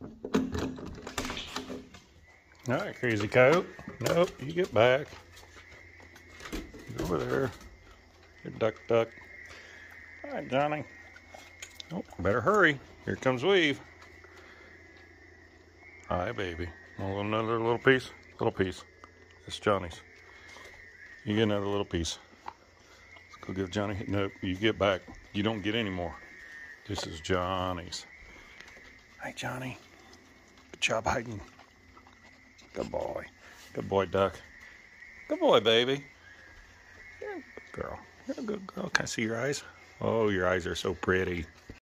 All right, crazy coat. Nope, you get back. Get over there. Here, duck. All right, Johnny. Oh, better hurry. Here comes Weave. Hi, baby. Want another little piece? Little piece. It's Johnny's. You get another little piece. Let's go give Johnny. Nope, you get back. You don't get any more. This is Johnny's. Hi, Johnny. Good job hiding. Good boy. Good boy, duck. Good boy, baby. You're a good girl. You're a good girl. Can I see your eyes? Oh, your eyes are so pretty.